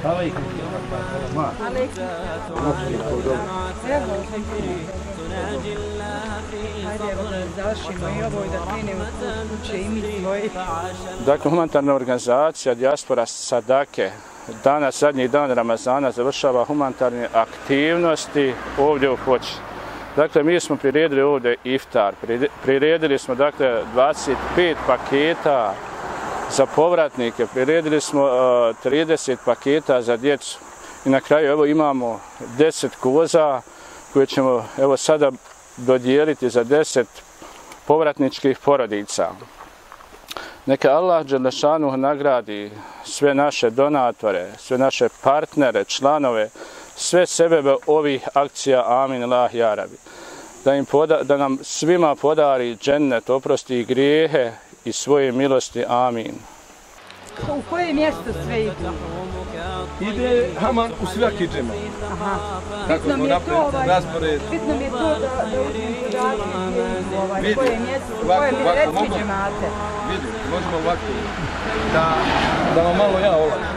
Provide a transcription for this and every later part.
Dakle, humanitarna organizacija Dijaspora Sadake danas, zadnji dan Ramazana, završava humanitarne aktivnosti ovdje u Foči. Dakle, mi smo priredili ovdje iftar. Priredili smo, dakle, 25 paketa za povratnike. Priredili smo 30 paketa za djecu. I na kraju, evo, imamo 10 koza koje ćemo, evo, sada dodijeliti za 10 povratničkih porodica. Neka Allah dželešanu nagradi sve naše donatore, sve naše partnere, članove, sve sebebe ovih akcija, amin, Allah, ja rabi. Da nam svima podari džennet, oprosti grijehe i svoje milosti, amin. U koje mjesto sve idu? Ide Haman u svaki džemat. Kako smo napravili raspored. Bitno mi je to da uzmem podatke koje mjesto, koje mi reći džemate. Vidi, možemo ovako. Da vam malo ja olakšam.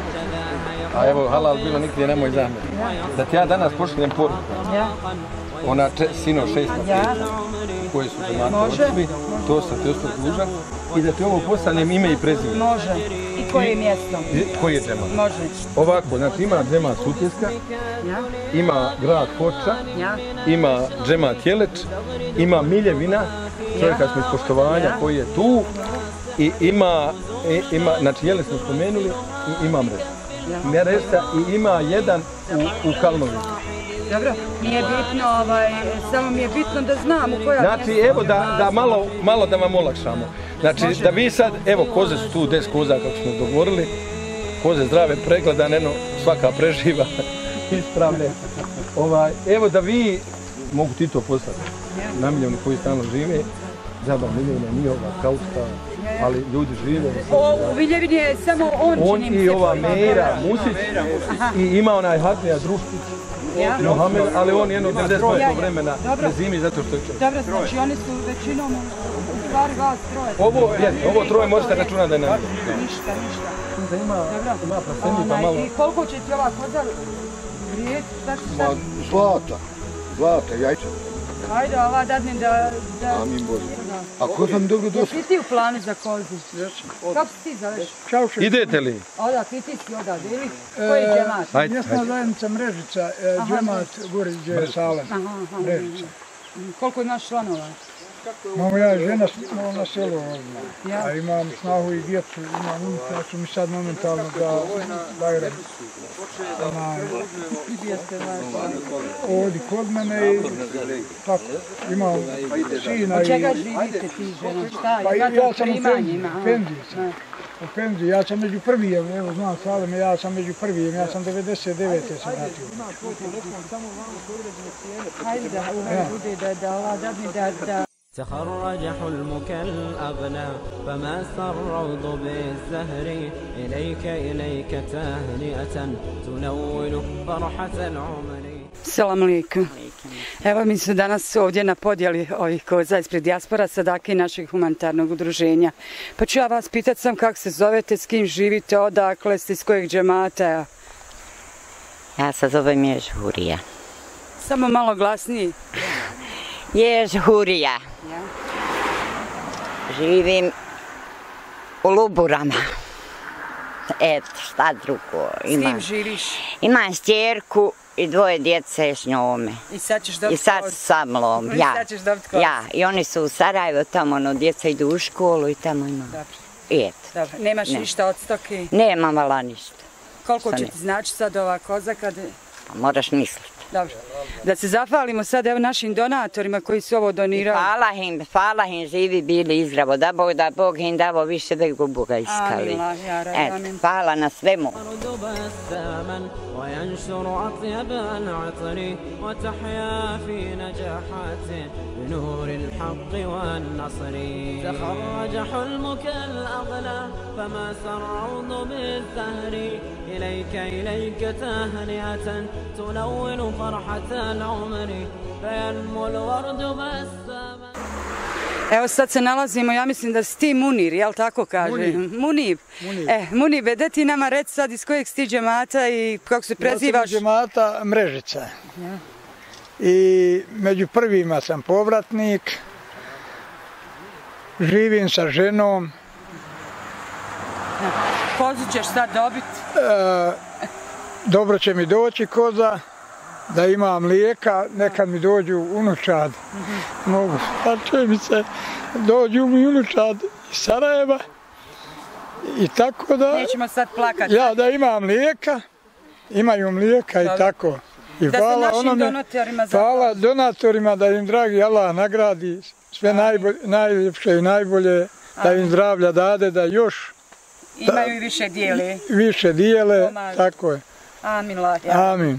A evo, halal bilo nikdje, nemoj zamjeriti. Da ti ja danas pošaljem poruku. Ona sino 6 paketa koji su džemate odšli, to sam ti ostao dužan. I da ti ovo postavljam ime i prezime. Može. I koje mjesto? Koji je džemat? Može. Ovako, znači ima džemat Sutjeska, ima grad Foča, ima džemat Jeleč, ima Miljevina, čovjeka smo iz poštovanja koji je tu, i ima, znači Jeleč smo spomenuli, i ima Mresa i ima jedan u Kalnoviću. Dobro, nije bitno, samo mi je bitno da znam u koja mjesta. Znači, evo da malo da vam olakšamo. Znači, da vi sad, evo, koze su tu, 10 koza kako smo dogovorili, koze zdrave, pregledane, svaka preživa, ispravne. Evo da vi, mogu ti to poslati, na Miljevini koji stalno žive, Džaba Miljevina nije ova kausta, ali ljudi žive. U Miljevini je samo on čini mi se. On i ova Mera Musić, i ima onaj Hadnija Društić, Mohamed, ali on jedno 90% vremena ne zimi zato što je čovjek. Dobro, znači oni su većinom u stvari vas troje. Ovo troje možete računati da je nam. Ništa. Da ima praseni pa malo. I koliko će ti ova koza vrijeti? Zlata, jajče. Ajde, ova dadne da... Amin Bože. A ko sam dobro došao? Jesi ti u planu za kozu? Kako si ti zoveš? Idete li? Oda, ti si odavde, ili? Koji je džemat? Mjesna zajednica Mrežica, džemat Goriđe Salem, Mrežica. Koliko imaš članova? Imamo ja i žena na selu ovdje, a imam snahu i djecu, imam unutra, ja ću mi sad momentalno da Bajram ovdje kod mene i tako, imam sina i... Od čega živite ti žena? Šta? Pa ja sam u penziji, ja sam među prvijem, evo znam Salem, ja sam među prvijem, ja sam 99. sam natio. Hajde da bude da ova dadne da... تخرج حلمك الأغلى فما الروض بالزهر إليك تهنئة تنول فرحة العمر. Selam alejkum. Evo mi smo danas ovdje na podjeli ovih koza ispred Dijaspora Sadake i našeg humanitarnog udruženja. Pa ću ja vas pitati sam kako se zovete, s kim živite, odakle ste, iz kojeg džemata? Ja se zovem Ježhurija. Samo malo glasniji. Ježhurija. Živim u Luburama. Eto, šta drugo ima. S kim živiš? Imam stjerku i 2 djece s njome. I sad ćeš dobiti koz? I sad sa mnom, ja. I sad ćeš dobiti koz? Ja, i oni su u Sarajevo, tamo djeca idu u školu i tamo imam. Dobro. I eto. Dobro, nemaš ništa od stoke? Nemam vala ništa. Koliko će ti znači sad ova koza kad... Moraš misliti. Dobro. Da se zahvalimo sad evo našim donatorima koji su ovo donirali. Hvala im, živi bili izdravo. Da Bog im davo više da ih Boga iskali. Eto, hvala na svemu. بنور الحق والنصر تخرج حلمك الأغلى فما الروض بالزهر إليك تهنئة تلون فرحة العمر فينمو الورد بالسماء. Evo sad se nalazimo, ja mislim da si ti Munir, jel tako kaže? Munib. Munibe, da ti nama reci sad iz kojeg si ti džemata i kako se prezivaš? Ja sam džemata Mrežica. I među prvima sam povratnik. Živim sa ženom. Kozu ćeš sad dobiti? Dobro će mi doći koza, da imam mlijeka, nekad mi dođu unučad. Mogu, pa će mi se dođu mi unučad iz Sarajeva. I tako da... Nećemo sad plakati. Ja da imam mlijeka, imaju mlijeka i tako. I da se našim donatorima hvala donatorima da im dragi Allah nagradi sve najljepše i najbolje, da im zdravlja dade, da još imaju i više dijele. Više dijele, tako je. Amin. Amin.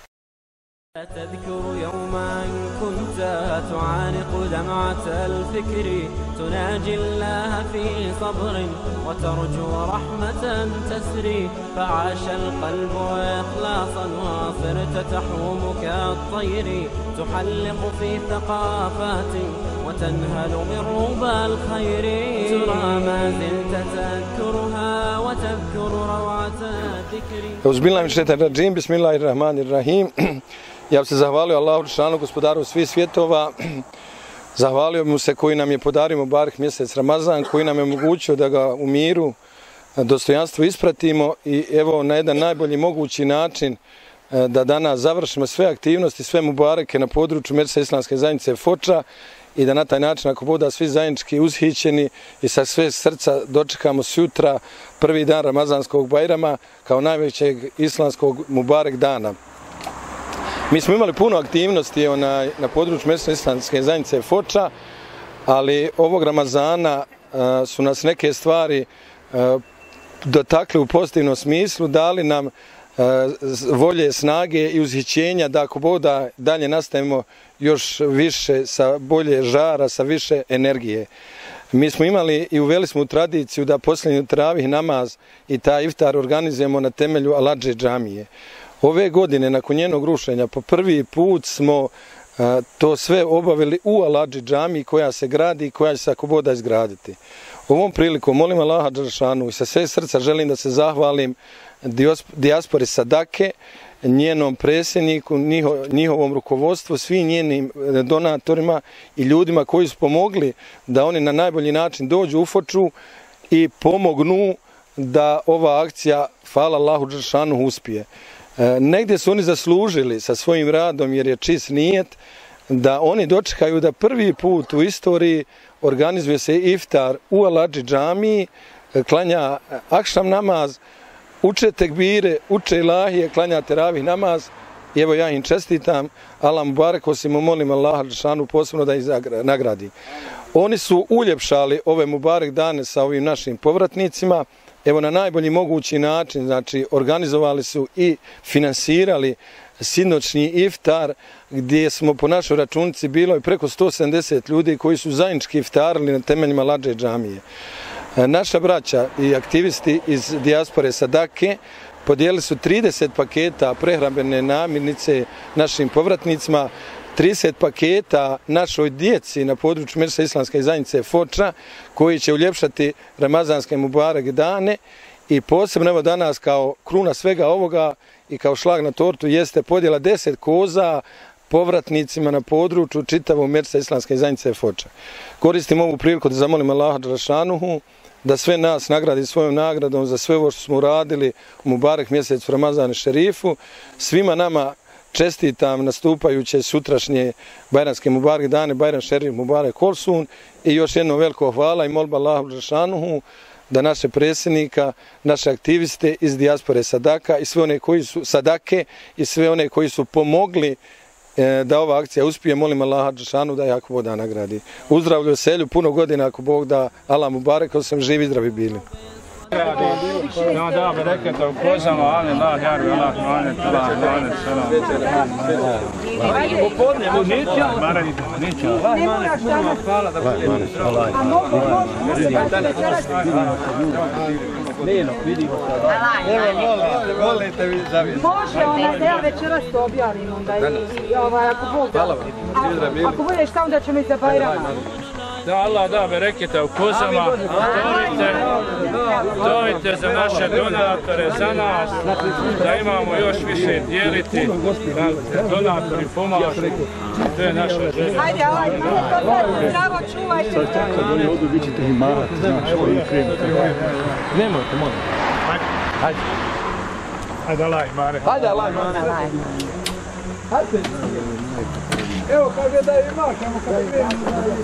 تذكر يوما كنت تعانق دمعة الفكر تناجي الله في صبر وترجو رحمة تسري فعاش القلب إخلاصا وصرت تحوم كالطير تحلق في ثقافات وتنهل من ربى الخير ترى ما زلت تذكرها وتذكر روعة الذكر. أعوذ بالله من الشيطان الرجيم بسم الله الرحمن الرحيم. Ja bih se zahvalio Allahu dželešanu, gospodaru svih svjetova. Zahvalio mu se koji nam je podario mubarek mjesec Ramazan, koji nam je omogućio da ga u miru, dostojanstvo ispratimo i evo na jedan najbolji mogući način da danas završimo sve aktivnosti, sve mubareke na području Medrese islamske zajednice Foča i da na taj način, ako bude svi zajednički uzhićeni i sa sve srca dočekamo sutra prvi dan Ramazanskog Bajrama kao najvećeg islamskog mubarek dana. Mi smo imali puno aktivnosti na području Medrese islamske zajednice Foča, ali ovog Ramazana su nas neke stvari dotakli u pozitivnom smislu, dali nam volje, snage i uzhićenja da ako Bog da dalje nastavimo još više sa bolje žara, sa više energije. Mi smo imali i uveli smo u tradiciju da posljednji teravih namaz i taj iftar organizujemo na temelju Aladže džamije. Ove godine, nakon njenog rušenja, po prvi put smo to sve obavili u Aladži džamiji koja se gradi i koja će se ako Bog da izgraditi. Ovom prilikom molim Allaha dželešanu i sa sve srca želim da se zahvalim dijaspori Sadake, njenom predsjedniku, njihovom rukovodstvu, svim njenim donatorima i ljudima koji su pomogli da oni na najbolji način dođu u Foču i pomognu da ova akcija, hvala Allahu dželešanu, uspije. Negdje su oni zaslužili sa svojim radom, jer je čist nijet, da oni dočekaju da prvi put u istoriji organizuje se iftar u Aladži džamiji, klanja akšam namaz, uče tekbire, uče ilahije, klanja teravih namaz. I evo ja im čestitam, Allah mubarek, osim molim Allaha dželešanu posebno da ih nagradi. Oni su uljepšali ove mubarek dane sa ovim našim povratnicima. Evo na najbolji mogući način, znači organizovali su i finansirali sinoćni iftar gdje smo po našoj računici bilo i preko 170 ljudi koji su zajednički iftarili na temeljima Aladže džamije. Naša braća i aktivisti iz dijaspore Sadake podijelili su 30 paketa prehrambene namirnice našim povratnicima, 30 paketa našoj djeci na području Medrese islamske zajednice Foča koji će uljepšati ramazanske mubarek dane i posebno evo danas kao kruna svega ovoga i kao šlag na tortu jeste podjela 10 koza povratnicima na području čitavog Medrese islamske zajednice Foča. Koristim ovu priliku da zamolim Allaha dželešanuhu da sve nas nagradi svojom nagradom za sve ovo što smo uradili u mubarek mjesecu Ramazanu šerifu. Svima nama čestitam nastupajuće sutrašnje bajramske mubarek dane, Bajram šerif mubarek olsun i još jedno veliko hvala i molba Allahu dželešanuhu da naše predsjednika, naše aktiviste iz dijaspore Sadaka i sve one koji su Sadake i sve one koji su pomogli da ova akcija uspije, molim Allaha dželešanu da jako Bog da nagradi. U zdravlju, veselju, puno godina ako Bog da, Allah mubarek, da sam živi i zdravi bili. No, da, bereketa u kozama, ali Allah, jarbi, Allah, manet, Allah, manet, salam. Ne moraš danas. Hvala da budem. A mogu Leno, vidimo sad. Evo, volite vi zavijesti. Može, onda ja večeras to objavim onda i ako Bog da. Hvala vam. Ako budeš tamo da ćemo i za Bajrama. da Allah da bereketa u kozama, dojte za naše donatore, za nas, da imamo još više dijeliti, donatori pomažu, to je naša želja. Ajde, zdravo, čuvajte. Kad oni odu, vi ćete mi marati, znači, koji krenete. Nemojte, molim. Hajde. Ajde, laj, Mare. Hajde, laj, Mare. Hajde. Evo, kaže da imaš, samo kada kreneš.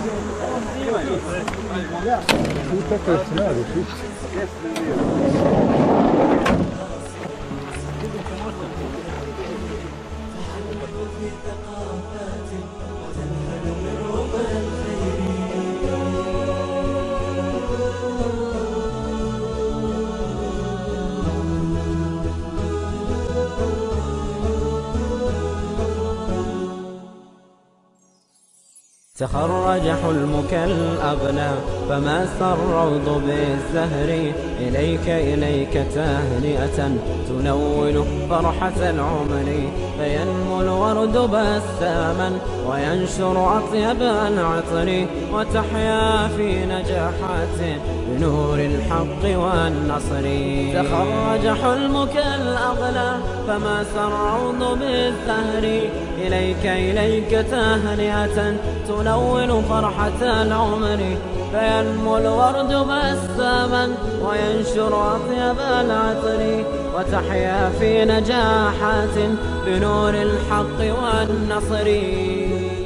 Tako je se radi, تخرج حلمك الأغلى فما الروض بالزهر إليك تهنئة تنول فرحة العمر فينمو الورد بساما وينشر أطيب العطر وتحيا في نجاحات بنور الحق والنصر. تخرج حلمك الأغلى فما الروض بالزهر إليك تهنئة تلون فرحة العمر فينمو الورد بساما وينشر أطيب العطر وتحيا في نجاحات بنور الحق والنصر.